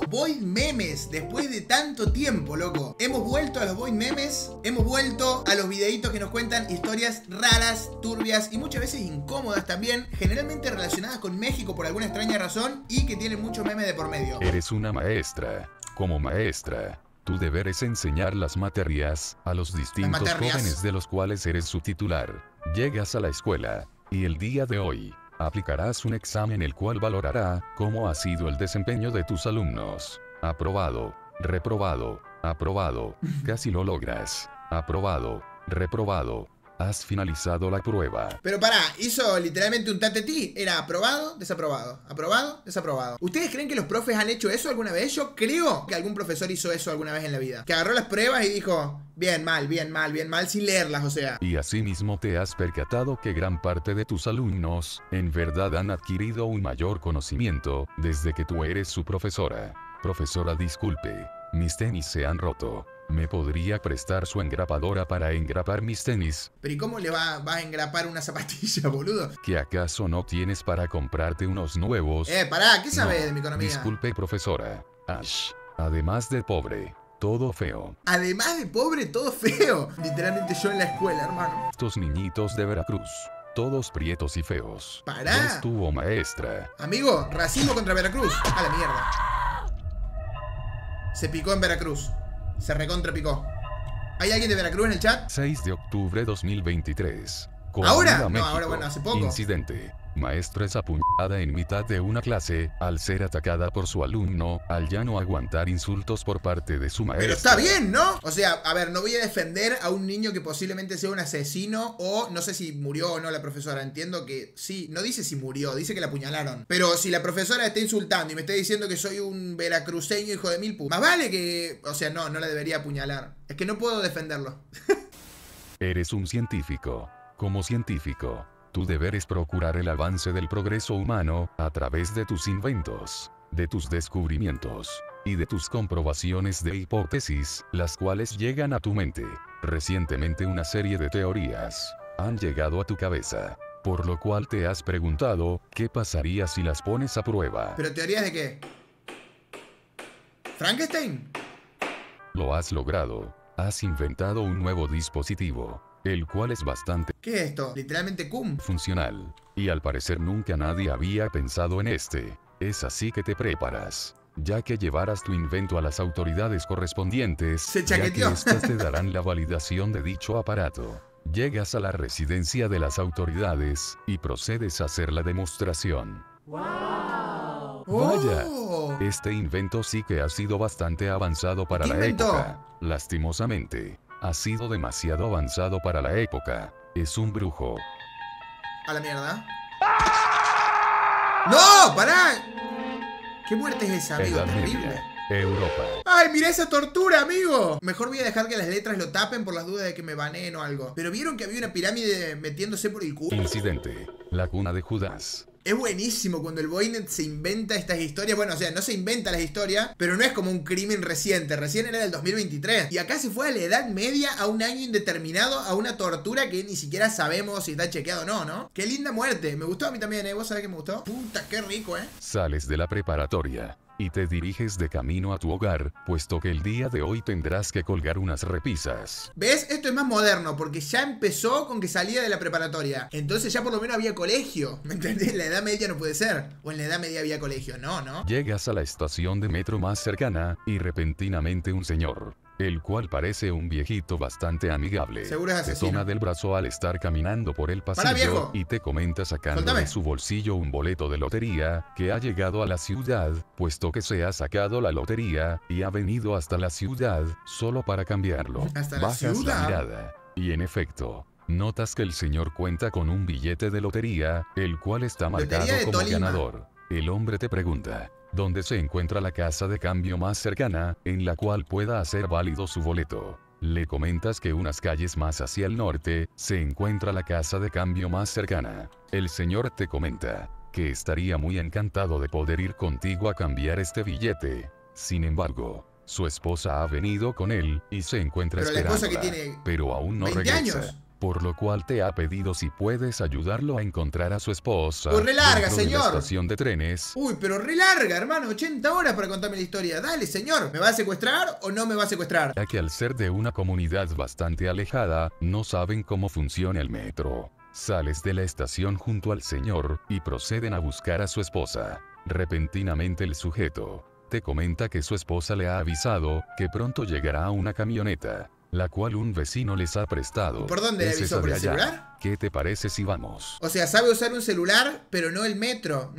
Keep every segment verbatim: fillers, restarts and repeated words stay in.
Void Memes, después de tanto tiempo, loco. Hemos vuelto a los Void Memes, hemos vuelto a los videitos que nos cuentan historias raras, turbias y muchas veces incómodas también, generalmente relacionadas con México por alguna extraña razón y que tienen muchos memes de por medio. Eres una maestra. Como maestra, tu deber es enseñar las materias a los distintos jóvenes de los cuales eres su titular. Llegas a la escuela y el día de hoy aplicarás un examen el cual valorará cómo ha sido el desempeño de tus alumnos. Aprobado, reprobado, aprobado, casi lo logras. Aprobado, reprobado. Has finalizado la prueba. Pero pará, hizo literalmente un tatetí. Era aprobado, desaprobado, aprobado, desaprobado. ¿Ustedes creen que los profes han hecho eso alguna vez? Yo creo que algún profesor hizo eso alguna vez en la vida. Que agarró las pruebas y dijo, bien, mal, bien, mal, bien, mal, sin leerlas, o sea. Y asimismo te has percatado que gran parte de tus alumnos, en verdad han adquirido un mayor conocimiento, desde que tú eres su profesora. Profesora, disculpe, mis tenis se han roto. ¿Me podría prestar su engrapadora para engrapar mis tenis? ¿Pero y cómo le va, va a engrapar una zapatilla, boludo? ¿Que acaso no tienes para comprarte unos nuevos? Eh, pará, ¿qué sabes no, de mi economía? Disculpe, profesora. Ash. Además de pobre, todo feo. Además de pobre, todo feo. Literalmente yo en la escuela, hermano. Estos niñitos de Veracruz, todos prietos y feos. Pará. ¿Dónde estuvo, maestra? Amigo, racismo contra Veracruz. A la mierda. Se picó en Veracruz. Se recontra picó. ¿Hay alguien de Veracruz en el chat? seis de octubre dos mil veintitrés. ¿Ahora? No, México. Ahora bueno, hace poco. Incidente. Maestra es apuñalada en mitad de una clase, al ser atacada por su alumno, al ya no aguantar insultos por parte de su maestra. Pero está bien, ¿no? O sea, a ver, no voy a defender a un niño que posiblemente sea un asesino o no sé si murió o no la profesora. Entiendo que sí, no dice si murió, dice que la apuñalaron. Pero si la profesora está insultando y me está diciendo que soy un veracruceño hijo de mil putas, más vale que... O sea, no, no la debería apuñalar. Es que no puedo defenderlo. Eres un científico. Como científico, tu deber es procurar el avance del progreso humano a través de tus inventos, de tus descubrimientos y de tus comprobaciones de hipótesis, las cuales llegan a tu mente. Recientemente una serie de teorías han llegado a tu cabeza, por lo cual te has preguntado qué pasaría si las pones a prueba. ¿Pero teorías de qué? ¿Frankenstein? Lo has logrado. Has inventado un nuevo dispositivo, el cual es bastante... ¿Qué es esto? Literalmente cum. Funcional. Y al parecer nunca nadie había pensado en este. Es así que te preparas, ya que llevarás tu invento a las autoridades correspondientes, Se ya que chaqueteó. estas te darán la validación de dicho aparato. Llegas a la residencia de las autoridades y procedes a hacer la demostración. ¡Wow! Vaya, Oh. este invento sí que ha sido bastante avanzado para ¿Qué la inventó? época. Lastimosamente, ha sido demasiado avanzado para la época. Es un brujo. A la mierda. ¡No! ¡Pará! ¿Qué muerte es esa, amigo? Edad Terrible. Media, Europa. ¡Ay, mira esa tortura, amigo! Mejor voy a dejar que las letras lo tapen por las dudas de que me baneen o algo. ¿Pero vieron que había una pirámide metiéndose por el culo? Incidente. La cuna de Judas. Es buenísimo cuando el Boynet se inventa estas historias. Bueno, o sea, no se inventa las historias, pero no es como un crimen reciente. Recién era del dos mil veintitrés. Y acá se fue a la Edad Media, a un año indeterminado, a una tortura que ni siquiera sabemos si está chequeado o no, ¿no? Qué linda muerte. Me gustó a mí también, ¿eh? ¿Vos sabés que me gustó? Puta, qué rico, ¿eh? Sales de la preparatoria y te diriges de camino a tu hogar, puesto que el día de hoy tendrás que colgar unas repisas. ¿Ves? Esto es más moderno, porque ya empezó con que salía de la preparatoria. Entonces ya por lo menos había colegio. ¿Me entendés? En la Edad Media no puede ser. O en la Edad Media había colegio. No, ¿no? Llegas a la estación de metro más cercana y repentinamente un señor, el cual parece un viejito bastante amigable, Seguro es te asesino. toma del brazo al estar caminando por el Pará, pasillo viejo. y te comenta sacando Soltame. de su bolsillo un boleto de lotería que ha llegado a la ciudad, puesto que se ha sacado la lotería y ha venido hasta la ciudad solo para cambiarlo. ¿Hasta la Bajas ciudad? la mirada y en efecto, notas que el señor cuenta con un billete de lotería, el cual está Lotería marcado de como Tolima. ganador. El hombre te pregunta dónde se encuentra la casa de cambio más cercana, en la cual pueda hacer válido su boleto. Le comentas que unas calles más hacia el norte, se encuentra la casa de cambio más cercana. El señor te comenta que estaría muy encantado de poder ir contigo a cambiar este billete. Sin embargo, su esposa ha venido con él y se encuentra Pero la esposa que esperándola, tiene pero aún no veinte regresa. años. por lo cual te ha pedido si puedes ayudarlo a encontrar a su esposa. Pues re larga, dentro de señor. la estación de trenes. Uy, pero re larga, hermano. ochenta horas para contarme la historia. Dale, señor. ¿Me va a secuestrar o no me va a secuestrar? Ya que al ser de una comunidad bastante alejada, no saben cómo funciona el metro. Sales de la estación junto al señor, y proceden a buscar a su esposa. Repentinamente el sujeto te comenta que su esposa le ha avisado que pronto llegará una camioneta, la cual un vecino les ha prestado. ¿Por dónde le avisó? ¿Por el celular? ¿Qué te parece si vamos? O sea, sabe usar un celular, pero no el metro.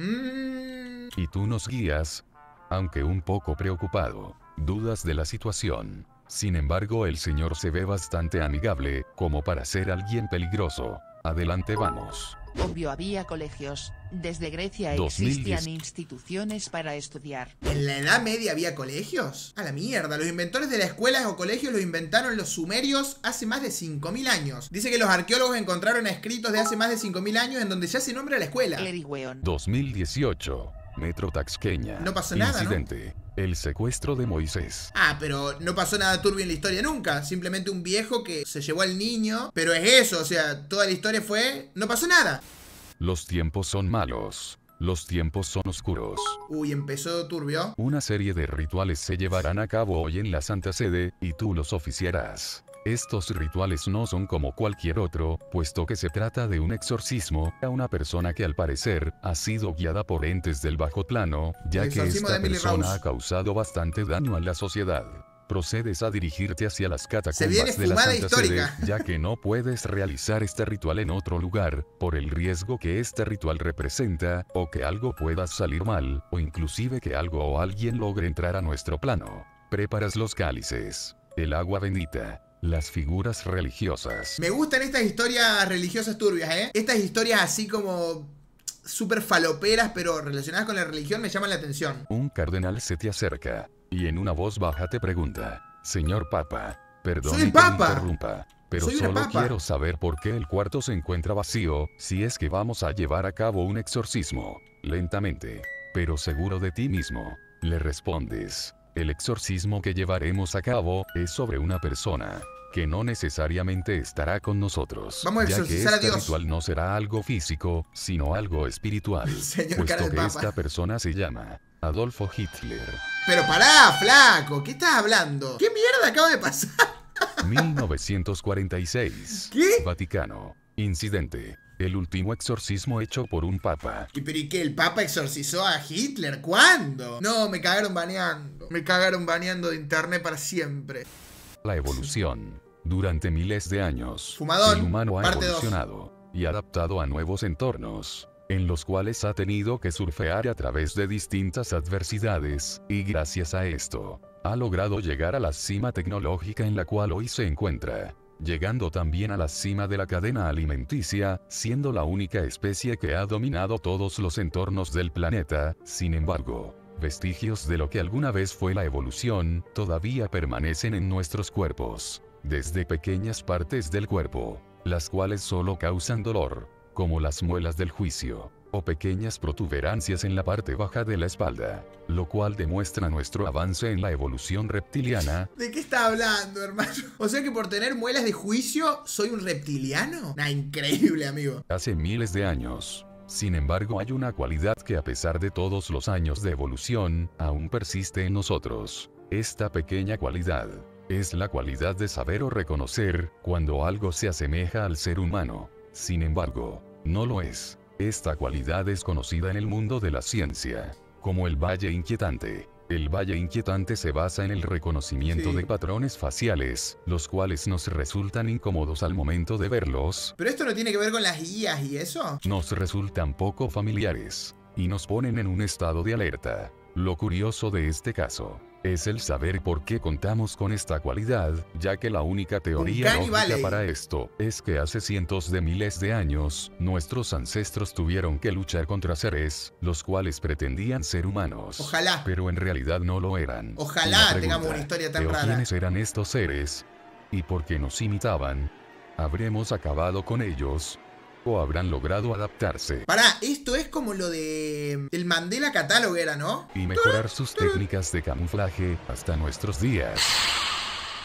Mm. Y tú nos guías, aunque un poco preocupado. Dudas de la situación. Sin embargo, el señor se ve bastante amigable, como para ser alguien peligroso. Adelante vamos. Obvio había colegios. Desde Grecia existían instituciones para estudiar. ¿En la Edad Media había colegios? A la mierda, los inventores de las escuelas o colegios los inventaron los sumerios hace más de cinco mil años. Dice que los arqueólogos encontraron escritos de hace más de cinco mil años en donde ya se nombra la escuela. dos mil dieciocho. Metro Taxqueña. No pasó nada, Incidente. ¿No? El secuestro de Moisés. Ah, pero no pasó nada turbio en la historia nunca. Simplemente un viejo que se llevó al niño. Pero es eso, o sea, toda la historia fue... No pasó nada. Los tiempos son malos. Los tiempos son oscuros. Uy, empezó turbio. Una serie de rituales se llevarán a cabo hoy en la Santa Sede, y tú los oficiarás. Estos rituales no son como cualquier otro, puesto que se trata de un exorcismo a una persona que al parecer ha sido guiada por entes del bajo plano, ya que esta persona ha causado bastante daño a la sociedad. Procedes a dirigirte hacia las catacumbas de la Santa Sede, ya que no puedes realizar este ritual en otro lugar, por el riesgo que este ritual representa, o que algo pueda salir mal, o inclusive que algo o alguien logre entrar a nuestro plano. Preparas los cálices, el agua bendita, las figuras religiosas. Me gustan estas historias religiosas turbias, ¿eh? Estas historias así como súper faloperas, pero relacionadas con la religión, me llaman la atención. Un cardenal se te acerca y en una voz baja te pregunta: Señor Papa, perdone que me interrumpa, pero Soy solo quiero saber por qué el cuarto se encuentra vacío, si es que vamos a llevar a cabo un exorcismo. Lentamente, pero seguro de ti mismo, le respondes: el exorcismo que llevaremos a cabo es sobre una persona que no necesariamente estará con nosotros. Vamos a exorcizar ya que este a Dios. ritual no será algo físico, sino algo espiritual, Señor puesto que Papa. esta persona se llama Adolfo Hitler. Pero pará, flaco, ¿qué estás hablando? ¿Qué mierda acaba de pasar? mil novecientos cuarenta y seis. ¿Qué? Vaticano. Incidente. El último exorcismo hecho por un papa. ¿Y pero y qué? ¿El papa exorcizó a Hitler? ¿Cuándo? No, me cagaron baneando. Me cagaron baneando de internet para siempre. La evolución. Durante miles de años, Fumadón, el humano ha parte evolucionado dos. Y adaptado a nuevos entornos, en los cuales ha tenido que surfear a través de distintas adversidades, y gracias a esto, ha logrado llegar a la cima tecnológica en la cual hoy se encuentra, llegando también a la cima de la cadena alimenticia, siendo la única especie que ha dominado todos los entornos del planeta. Sin embargo, vestigios de lo que alguna vez fue la evolución, todavía permanecen en nuestros cuerpos, desde pequeñas partes del cuerpo, las cuales solo causan dolor, como las muelas del juicio, o pequeñas protuberancias en la parte baja de la espalda, lo cual demuestra nuestro avance en la evolución reptiliana. ¿De qué está hablando, hermano? O sea que por tener muelas de juicio, ¿soy un reptiliano? Nah, increíble, amigo. Hace miles de años. Sin embargo, hay una cualidad que a pesar de todos los años de evolución, aún persiste en nosotros. Esta pequeña cualidad es la cualidad de saber o reconocer cuando algo se asemeja al ser humano. Sin embargo, no lo es. Esta cualidad es conocida en el mundo de la ciencia como el valle inquietante. El valle inquietante se basa en el reconocimiento Sí. de patrones faciales, los cuales nos resultan incómodos al momento de verlos. ¿Pero esto no tiene que ver con las guías y eso? Nos resultan poco familiares, y nos ponen en un estado de alerta. Lo curioso de este caso es el saber por qué contamos con esta cualidad, ya que la única teoría Uncanny lógica Valley. para esto es que hace cientos de miles de años, nuestros ancestros tuvieron que luchar contra seres, los cuales pretendían ser humanos. Ojalá. Pero en realidad no lo eran. Ojalá Una tengamos pregunta, una historia tan ¿pero rara. quiénes eran estos seres? ¿Y por qué nos imitaban? ¿Habremos acabado con ellos? ¿O habrán logrado adaptarse Pará, esto es como lo de... El Mandela Catálogo era, ¿no? y mejorar sus técnicas de camuflaje hasta nuestros días?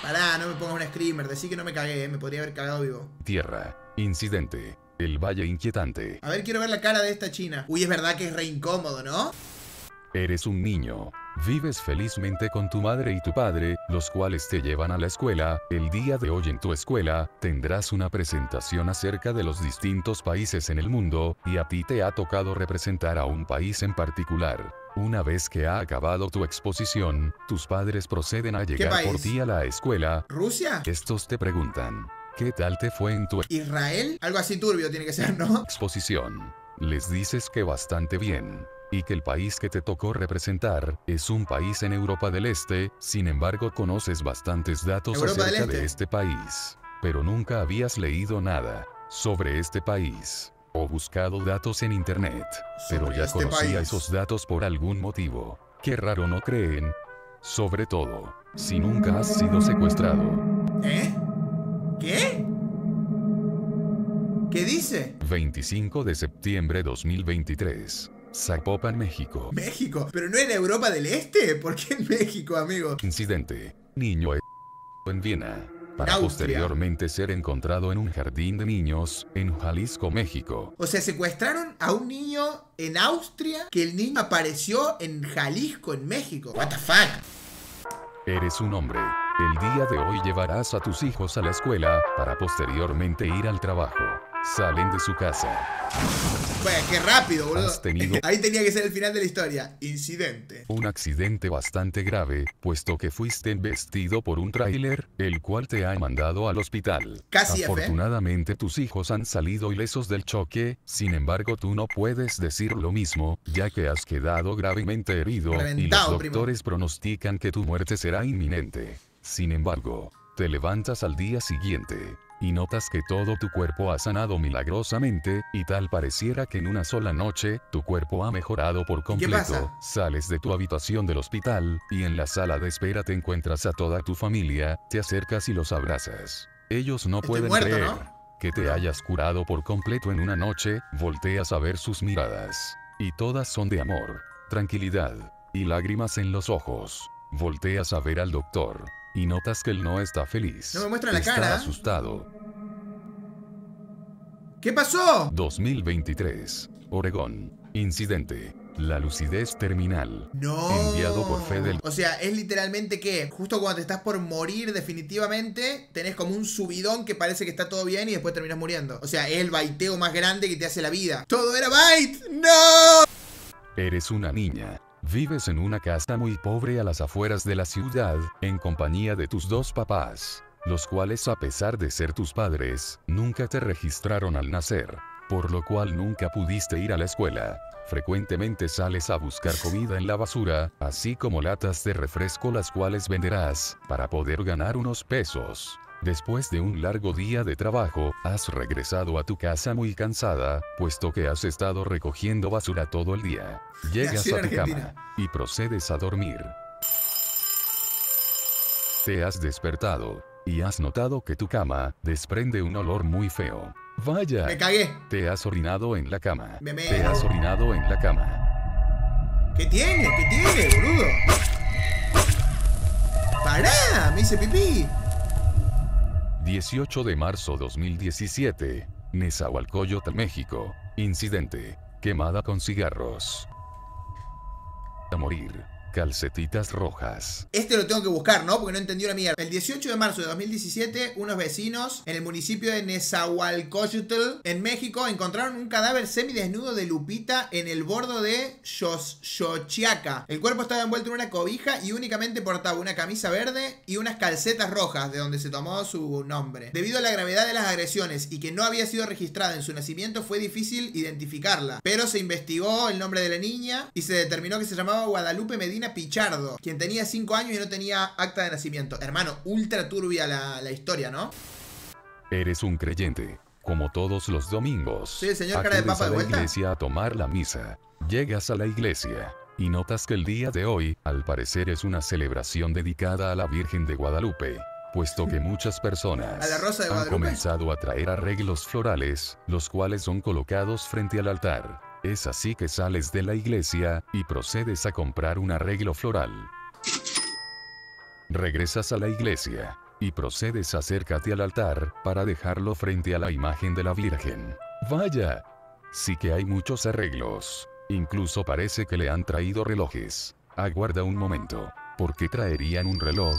Pará, no me pongas un screamer. Decí que no me cagué, ¿eh? Me podría haber cagado vivo. Tierra. Incidente. El Valle Inquietante. A ver, quiero ver la cara de esta china. Uy, es verdad que es re incómodo, ¿no? Eres un niño. Vives felizmente con tu madre y tu padre, los cuales te llevan a la escuela. El día de hoy en tu escuela, tendrás una presentación acerca de los distintos países en el mundo, y a ti te ha tocado representar a un país en particular. Una vez que ha acabado tu exposición, tus padres proceden a llegar por ti a la escuela. ¿Rusia? Estos te preguntan, ¿qué tal te fue en tu ¿Israel? Algo así turbio tiene que ser, ¿no? exposición? Les dices que bastante bien, y que el país que te tocó representar es un país en Europa del Este. Sin embargo, conoces bastantes datos Europa del acerca Este. de este país, pero nunca habías leído nada sobre este país o buscado datos en internet, pero Sobre ya este conocía país. esos datos por algún motivo. Qué raro, ¿no creen? Sobre todo, si nunca has sido secuestrado. ¿Eh? ¿Qué? ¿Qué dice? veinticinco de septiembre dos mil veintitrés. Zapopan, México. México. ¿Pero no era Europa del Este? ¿Por qué en México, amigo? Incidente. Niño en Viena. Para Austria. posteriormente ser encontrado en un jardín de niños, en Jalisco, México. O sea, secuestraron a un niño en Austria, que el niño apareció en Jalisco, en México. What the fuck? Eres un hombre. El día de hoy llevarás a tus hijos a la escuela, para posteriormente ir al trabajo. Salen de su casa. Bueno, qué rápido, boludo. Has tenido- Ahí tenía que ser el final de la historia. Incidente. Un accidente bastante grave, puesto que fuiste embestido por un tráiler, el cual te ha mandado al hospital. Casi F. Afortunadamente tus hijos han salido ilesos del choque, sin embargo tú no puedes decir lo mismo, ya que has quedado gravemente herido, y los Reventado, primo. doctores pronostican que tu muerte será inminente. Sin embargo, te levantas al día siguiente y notas que todo tu cuerpo ha sanado milagrosamente, y tal pareciera que en una sola noche, tu cuerpo ha mejorado por qué completo. pasa? Sales de tu habitación del hospital, y en la sala de espera te encuentras a toda tu familia, te acercas y los abrazas. Ellos no Estoy pueden muerto, creer ¿no? que te hayas curado por completo en una noche. Volteas a ver sus miradas, y todas son de amor, tranquilidad y lágrimas en los ojos. Volteas a ver al doctor, y notas que él no está feliz. No me muestra la Está cara. asustado. ¿Qué pasó? dos mil veintitrés. Oregón. Incidente. La lucidez terminal. No. Enviado por Fedel. O sea, es literalmente que justo cuando te estás por morir definitivamente, tenés como un subidón que parece que está todo bien y después terminas muriendo. O sea, es el baiteo más grande que te hace la vida. ¡Todo era bait! ¡No! Eres una niña. Vives en una casa muy pobre a las afueras de la ciudad, en compañía de tus dos papás, los cuales, a pesar de ser tus padres, nunca te registraron al nacer, por lo cual nunca pudiste ir a la escuela. Frecuentemente sales a buscar comida en la basura, así como latas de refresco, las cuales venderás para poder ganar unos pesos. Después de un largo día de trabajo, has regresado a tu casa muy cansada, puesto que has estado recogiendo basura todo el día. Llegas Nací en a tu Argentina. cama y procedes a dormir. Te has despertado y has notado que tu cama desprende un olor muy feo. Vaya, Me cagué. te has orinado en la cama. Me meo. Te has orinado en la cama. ¿Qué tiene? ¿Qué tiene, boludo? ¡Pará! Me hice pipí. dieciocho de marzo dos mil diecisiete. Nezahualcóyotl, México. Incidente. Quemada con cigarros. A morir. Calcetitas rojas. Este lo tengo que buscar, ¿no? Porque no entendí una mierda. El dieciocho de marzo de dos mil diecisiete, unos vecinos en el municipio de Nezahualcóyotl, en México, encontraron un cadáver semidesnudo de Lupita en el bordo de Xochiaca. El cuerpo estaba envuelto en una cobija y únicamente portaba una camisa verde y unas calcetas rojas, de donde se tomó su nombre. Debido a la gravedad de las agresiones y que no había sido registrada en su nacimiento, fue difícil identificarla. Pero se investigó el nombre de la niña y se determinó que se llamaba Guadalupe Medina Pichardo, quien tenía cinco años y no tenía acta de nacimiento. Hermano, ultra turbia la, la historia, ¿no? Eres un creyente. Como todos los domingos, Sí, el señor cara de acudes papa a de la vuelta. iglesia a tomar la misa. Llegas a la iglesia y notas que el día de hoy, al parecer, es una celebración dedicada a la Virgen de Guadalupe, puesto que muchas personas ¿A la Rosa de han Guadalupe? comenzado a traer arreglos florales, los cuales son colocados frente al altar. Es así que sales de la iglesia y procedes a comprar un arreglo floral. Regresas a la iglesia y procedes a acércate al altar, para dejarlo frente a la imagen de la Virgen. Vaya, sí que hay muchos arreglos. Incluso parece que le han traído relojes. Aguarda un momento. ¿Por qué traerían un reloj?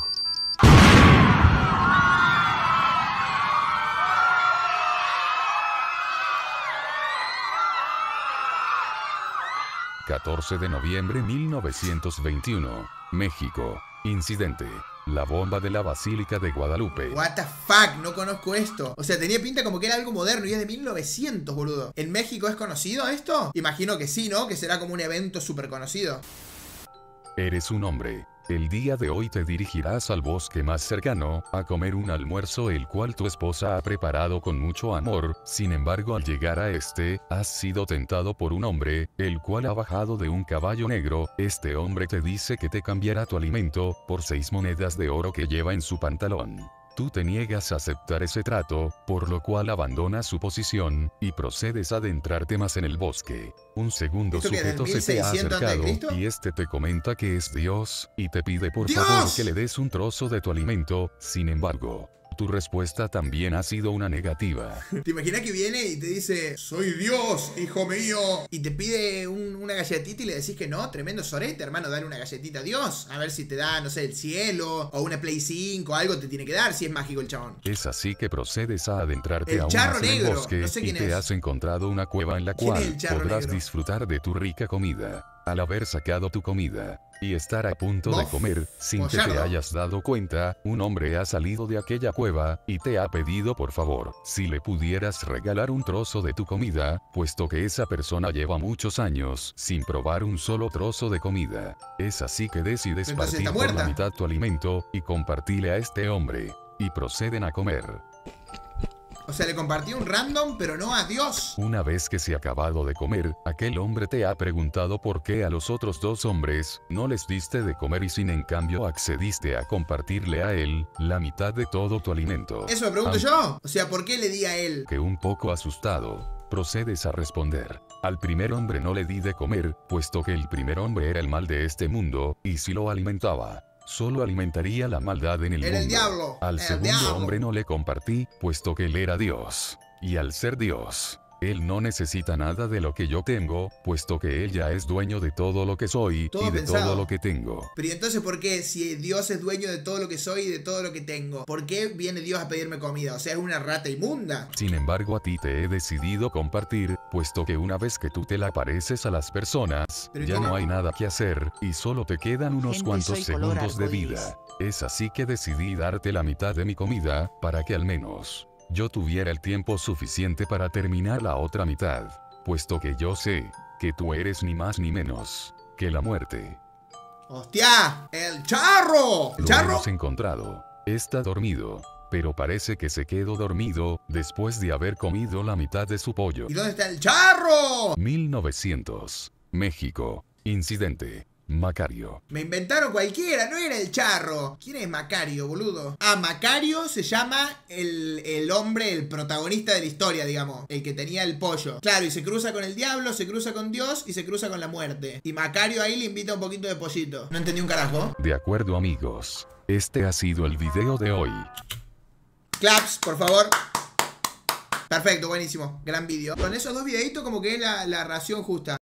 catorce de noviembre de mil novecientos veintiuno, México. Incidente. La bomba de la Basílica de Guadalupe. What the fuck, no conozco esto. O sea, tenía pinta como que era algo moderno y es de mil novecientos, boludo. ¿En México es conocido esto? Imagino que sí, ¿no? Que será como un evento súper conocido. Eres un hombre. El día de hoy te dirigirás al bosque más cercano, a comer un almuerzo el cual tu esposa ha preparado con mucho amor. Sin embargo, al llegar a este, has sido tentado por un hombre, el cual ha bajado de un caballo negro. Este hombre te dice que te cambiará tu alimento, por seis monedas de oro que lleva en su pantalón. Tú te niegas a aceptar ese trato, por lo cual abandonas su posición, y procedes a adentrarte más en el bosque. Un segundo sujeto se te ha acercado, y este te comenta que es Dios, y te pide por ¡Dios! favor que le des un trozo de tu alimento. Sin embargo, tu respuesta también ha sido una negativa. ¿Te imaginas que viene y te dice, soy Dios, hijo mío? Y te pide un, una galletita y le decís que no, tremendo sorete, hermano, dale una galletita a Dios. A ver si te da, no sé, el cielo, o una Play cinco, algo te tiene que dar, si es mágico el chabón. Es así que procedes a adentrarte el aún charro más en negro, el bosque, no sé y quién te es. has encontrado una cueva en la cual podrás negro? disfrutar de tu rica comida. Al haber sacado tu comida, y estar a punto Bof, de comer, sin que Boyardo. te hayas dado cuenta, un hombre ha salido de aquella cueva, y te ha pedido por favor, si le pudieras regalar un trozo de tu comida, puesto que esa persona lleva muchos años, sin probar un solo trozo de comida. Es así que decides Entonces partir está por la muerta. mitad tu alimento, y compartirle a este hombre. Y proceden a comer. O sea, le compartí un random, pero no a Dios. Una vez que se ha acabado de comer, aquel hombre te ha preguntado por qué a los otros dos hombres no les diste de comer y sin en cambio accediste a compartirle a él la mitad de todo tu alimento. Eso me pregunto yo. O sea, ¿por qué le di a él? Que un poco asustado, procedes a responder. Al primer hombre no le di de comer, puesto que el primer hombre era el mal de este mundo, y si lo alimentaba, solo alimentaría la maldad en el Era mundo. el diablo. Al El segundo diablo. hombre no le compartí, puesto que él era Dios. Y al ser Dios, él no necesita nada de lo que yo tengo, puesto que él ya es dueño de todo lo que soy Todo y de pensado. todo lo que tengo. Pero ¿y entonces por qué? Si Dios es dueño de todo lo que soy y de todo lo que tengo, ¿por qué viene Dios a pedirme comida? O sea, es una rata inmunda. Sin embargo, a ti te he decidido compartir, puesto que una vez que tú te la pareces a las personas, Pero ya ¿cómo? no hay nada que hacer, y solo te quedan unos Gente, cuantos soy color segundos de arcoíris. vida. Es así que decidí darte la mitad de mi comida, para que al menos yo tuviera el tiempo suficiente para terminar la otra mitad, puesto que yo sé que tú eres ni más ni menos que la muerte. ¡Hostia! ¡El charro! ¿El Lo charro? hemos encontrado. Está dormido, pero parece que se quedó dormido después de haber comido la mitad de su pollo. ¿Y dónde está el charro? mil novecientos, México. Incidente. Macario. Me inventaron cualquiera, no era el charro. ¿Quién es Macario, boludo? Ah, Macario se llama el, el hombre, el protagonista de la historia, digamos. El que tenía el pollo. Claro, y se cruza con el diablo, se cruza con Dios y se cruza con la muerte. Y Macario ahí le invita un poquito de pollito. No entendí un carajo. De acuerdo, amigos. Este ha sido el video de hoy. Claps, por favor. Perfecto, buenísimo. Gran vídeo. Con esos dos videitos como que es la, la ración justa.